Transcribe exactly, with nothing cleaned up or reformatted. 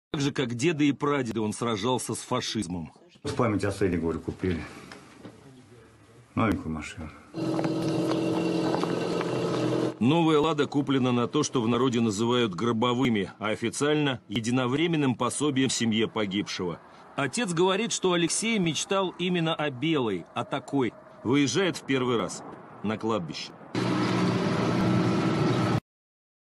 Так же, как деды и прадеды, он сражался с фашизмом. В память о сыне, говорю, купили новенькую машину. Новая «Лада» куплена на то, что в народе называют гробовыми, а официально – единовременным пособием семье погибшего. Отец говорит, что Алексей мечтал именно о белой, о такой. Выезжает в первый раз на кладбище.